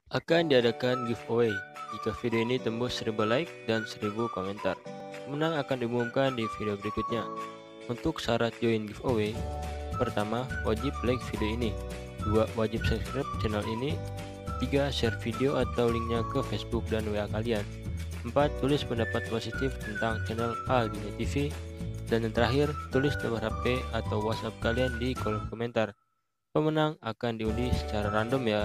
Akan diadakan giveaway jika video ini tembus 1000 like dan 1000 komentar. Pemenang akan diumumkan di video berikutnya. Untuk syarat join giveaway, pertama, wajib like video ini. 2. Wajib subscribe channel ini. 3. Share video atau linknya ke Facebook dan WA kalian. 4. Tulis pendapat positif tentang channel Aldini TV. Dan yang terakhir, tulis nomor HP atau WhatsApp kalian di kolom komentar. Pemenang akan diundi secara random ya.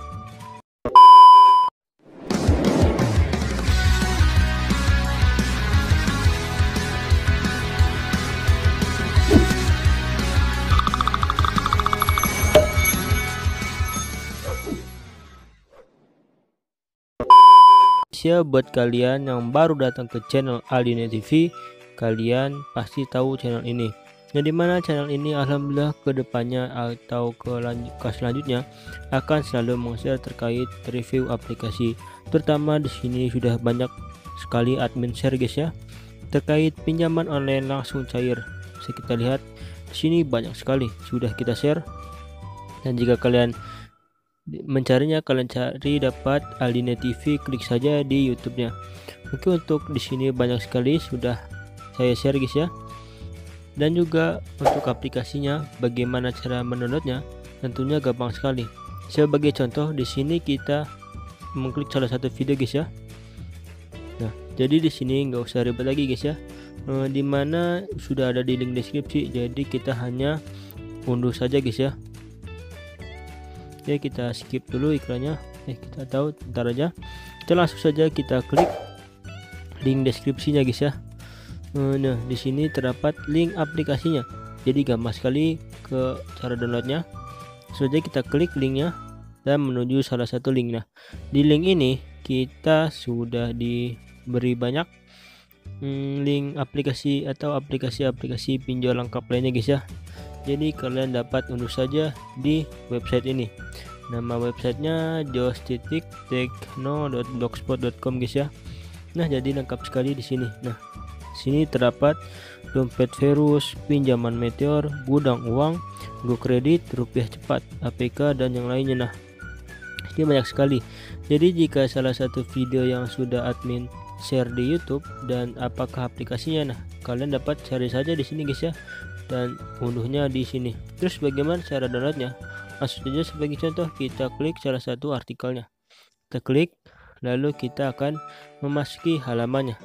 Buat kalian yang baru datang ke channel Aldini TV, kalian pasti tahu channel ini. Nah, dimana channel ini alhamdulillah kedepannya atau ke selanjutnya akan selalu meng-share terkait review aplikasi. Terutama di sini sudah banyak sekali admin share guys ya, terkait pinjaman online langsung cair. Bisa kita lihat di sini banyak sekali sudah kita share. Dan jika kalian mencarinya, kalian cari dapat Aldini TV, klik saja di YouTube-nya. Oke, untuk di sini banyak sekali sudah saya share guys ya. Dan juga untuk aplikasinya, bagaimana cara mendownloadnya, tentunya gampang sekali. Sebagai contoh, di sini kita mengklik salah satu video guys ya. Nah, jadi di sini nggak usah ribet lagi guys ya. Dimana sudah ada di link deskripsi, jadi kita hanya unduh saja guys ya. Ya, kita skip dulu iklannya. Kita tahu ntar aja. Kita langsung saja kita klik link deskripsinya guys ya. Nah, di sini terdapat link aplikasinya. Jadi gampang sekali ke cara downloadnya. Saja kita klik linknya dan menuju salah satu link. Nah, di link ini kita sudah diberi banyak link aplikasi atau aplikasi-aplikasi pinjol lengkap lainnya guys ya. Jadi kalian dapat unduh saja di website ini. Nama websitenya jos.techno.blogspot.com guys ya. Nah, jadi lengkap sekali di sini. Nah, sini terdapat dompet virus, pinjaman meteor, gudang uang, go kredit, rupiah cepat, APK dan yang lainnya. Nah, ini banyak sekali. Jadi jika salah satu video yang sudah admin share di YouTube dan apakah aplikasinya, nah kalian dapat cari saja di sini guys ya, dan unduhnya di sini. Terus bagaimana cara downloadnya? Langsung saja sebagai contoh kita klik salah satu artikelnya. Kita klik, lalu kita akan memasuki halamannya.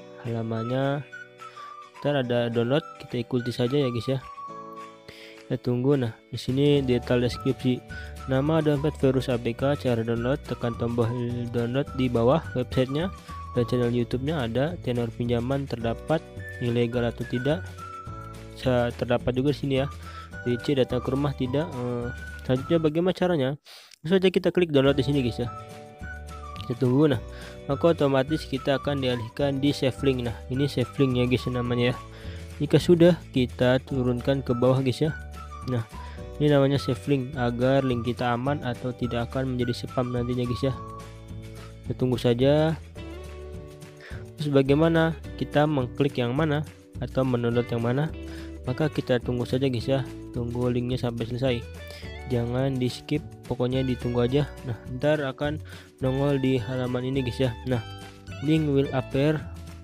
Ntar ada download, kita ikuti saja ya guys ya. Kita tunggu. Nah, di sini detail deskripsi. Nama dompet virus APK, cara download, tekan tombol download di bawah websitenya, dan channel YouTube-nya ada, tenor pinjaman terdapat, ilegal atau tidak. Terdapat juga di sini ya. DC datang ke rumah tidak. Selanjutnya bagaimana caranya? Langsung saja kita klik download di sini guys ya. Kita tunggu. Nah, maka otomatis kita akan dialihkan di save link. Nah, ini save link ya guys namanya ya. Jika sudah, kita turunkan ke bawah guys ya. Nah, ini namanya save link agar link kita aman atau tidak akan menjadi spam nantinya guys ya. Kita tunggu saja. Terus bagaimana kita mengklik yang mana atau mendownload yang mana? Maka kita tunggu saja guys ya. Tunggu linknya sampai selesai. Jangan di skip, pokoknya ditunggu aja. Nah, ntar akan nongol di halaman ini guys ya. Nah, link will appear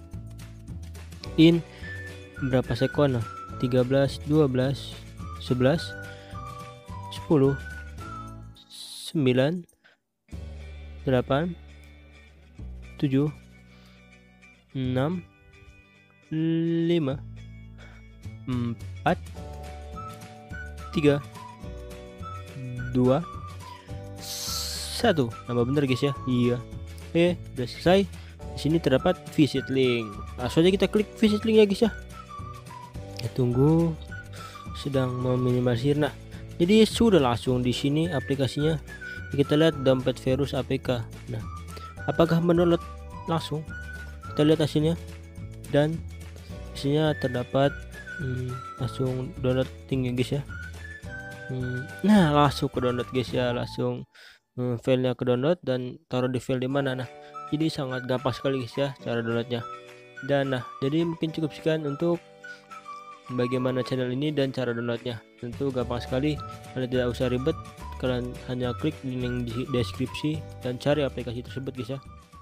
in berapa sekon? Nah, 13, 12, 11, 10, 9, 8, 7, 6, 5, 4, 3, 2, 1. Nama bener guys ya. Iya. Oke, udah selesai. Di sini terdapat visit link. Langsung aja kita klik visit link ya guys ya. Ya, tunggu, sedang meminimalisir. Nah, jadi sudah langsung di sini aplikasinya. Kita lihat dompet virus APK. Nah, apakah mendownload langsung? Kita lihat hasilnya. Dan hasilnya terdapat langsung download tinggi guys ya. Nah, langsung ke download guys ya, langsung filenya ke download dan taruh di file di mana. Nah, jadi sangat gampang sekali guys ya cara downloadnya. Dan nah, jadi mungkin cukup sekian untuk bagaimana channel ini dan cara downloadnya. Tentu gampang sekali, kalian tidak usah ribet, kalian hanya klik di link di deskripsi dan cari aplikasi tersebut guys ya.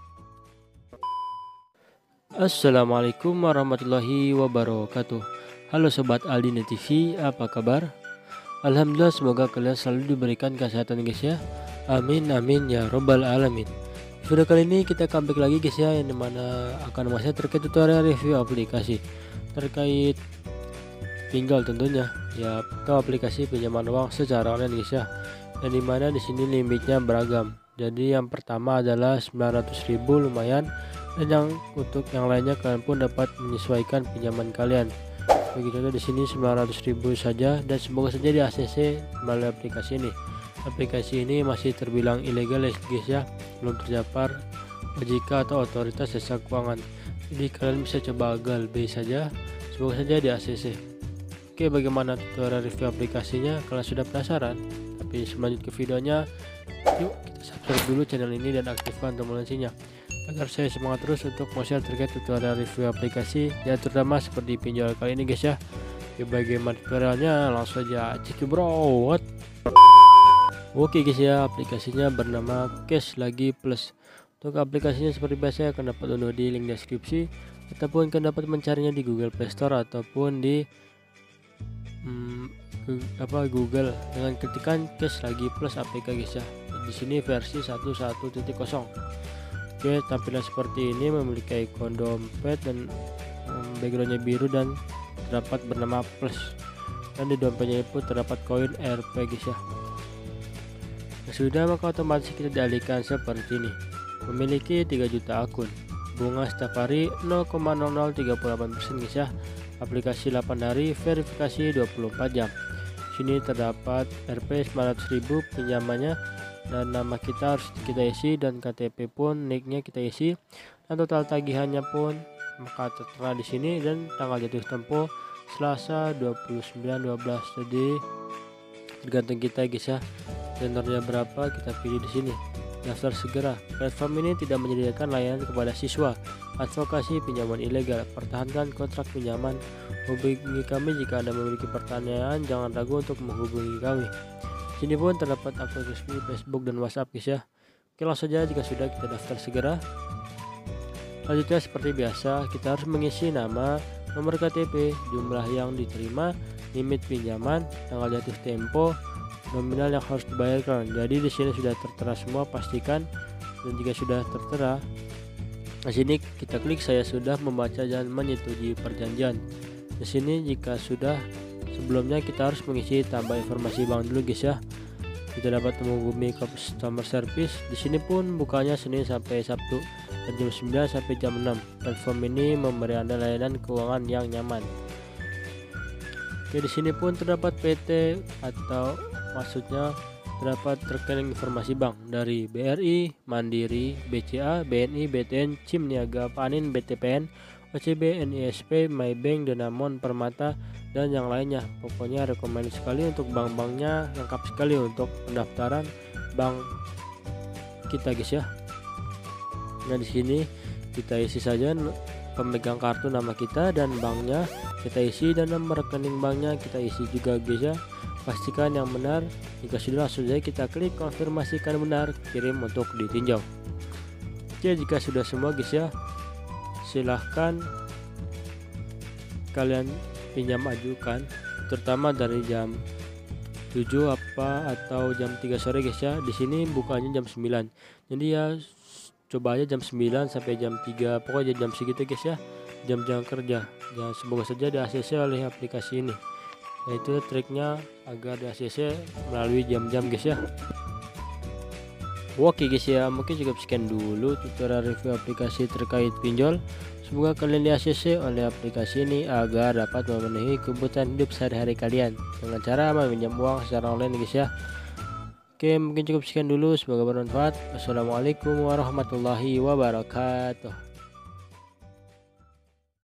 Assalamualaikum warahmatullahi wabarakatuh. Halo sobat Aldine TV, apa kabar? Alhamdulillah, semoga kalian selalu diberikan kesehatan guys ya. Amin amin ya robbal alamin. Video kali ini kita comeback lagi guys ya, yang dimana akan masih terkait tutorial review aplikasi terkait pinjol tentunya ya, atau aplikasi pinjaman uang secara online guys ya, yang dimana di sini limitnya beragam. Jadi yang pertama adalah 900.000 lumayan, dan yang untuk yang lainnya kalian pun dapat menyesuaikan pinjaman kalian. Begitu di sini 900.000 saja, dan semoga saja di ACC melalui aplikasi ini. Aplikasi ini masih terbilang ilegal guys ya, belum terdapat OJK atau otoritas jasa keuangan. Jadi kalian bisa coba galbay saja, semoga saja di ACC. Oke, bagaimana tutorial review aplikasinya? Kalian sudah penasaran? Tapi sebelum lanjut ke videonya, yuk kita subscribe dulu channel ini dan aktifkan tombol loncengnya agar saya semangat terus untuk share terkait tutorial review aplikasi ya, terutama seperti pinjol kali ini guys ya. Oke, bagaimana tutorialnya? Langsung aja cek bro. Oke guys ya, aplikasinya bernama Cash Lagi Plus. Untuk aplikasinya seperti biasa akan dapat download di link deskripsi, ataupun akan dapat mencarinya di Google Play Store ataupun di Google dengan ketikan Cash Lagi Plus APK guys ya. Di sini versi 11.0. Oke, tampilan seperti ini, memiliki ikon dompet dan backgroundnya biru dan terdapat bernama plus, dan di dompetnya pun terdapat koin Rp guys ya. Sudah, maka otomatis kita dialihkan seperti ini. Memiliki 3 juta akun, bunga setiap hari 0,0038% guys ya. Aplikasi 8 hari, verifikasi 24 jam. Sini terdapat Rp 900.000 pinjamannya, dan nama kita harus kita isi, dan KTP pun nicknya kita isi, dan total tagihannya pun maka tertera di sini, dan tanggal jatuh tempo Selasa 29/12. Jadi tergantung kita guys ya, tenornya berapa kita pilih di sini. Daftar segera. Platform ini tidak menyediakan layanan kepada siswa, advokasi pinjaman ilegal. Pertahankan kontrak pinjaman. Hubungi kami jika Anda memiliki pertanyaan, jangan ragu untuk menghubungi kami. Sini pun terdapat akun resmi Facebook dan WhatsApp guys ya. Oke, langsung saja, jika sudah kita daftar segera. Selanjutnya seperti biasa, kita harus mengisi nama, nomor KTP, jumlah yang diterima, limit pinjaman, tanggal jatuh tempo, nominal yang harus dibayarkan. Jadi di sini sudah tertera semua, pastikan. Dan jika sudah tertera, di sini kita klik saya sudah membaca dan menyetujui perjanjian. Di sini jika sudah, sebelumnya kita harus mengisi tambah informasi bank dulu guys ya. Kita dapat menghubungi customer service. Di sini pun bukanya Senin sampai Sabtu dari jam 9 sampai jam 6. Platform ini memberi Anda layanan keuangan yang nyaman. Oke, di sini pun terdapat PT atau maksudnya terdapat rekening informasi bank dari BRI, Mandiri, BCA, BNI, BTN, CIM Niaga, Panin, BTPN, OCB, NISP, Maybank, Danamon, Permata, dan yang lainnya. Pokoknya rekomend sekali untuk bank-banknya, lengkap sekali untuk pendaftaran bank kita guys ya. Nah, di sini kita isi saja pemegang kartu nama kita dan banknya kita isi, dan nomor rekening banknya kita isi juga guys ya. Pastikan yang benar. Jika sudah, langsung saja kita klik konfirmasikan benar, kirim untuk ditinjau. Oke, jika sudah semua guys ya, silahkan kalian pinjam ajukan, terutama dari jam 7 atau jam 3 sore guys ya. Di sini bukanya jam 9. Jadi ya coba aja jam 9 sampai jam 3, pokoknya jam segitu guys ya, jam-jam kerja. Ya, semoga saja di ACC oleh aplikasi ini. Yaitu triknya agar di ACC melalui jam-jam guys ya. Oke guys ya, mungkin cukup sekian dulu tutorial review aplikasi terkait pinjol. Semoga kalian di ACC oleh aplikasi ini agar dapat memenuhi kebutuhan hidup sehari-hari kalian dengan cara meminjam uang secara online guys ya. Oke, mungkin cukup sekian dulu, semoga bermanfaat. Wassalamualaikum warahmatullahi wabarakatuh.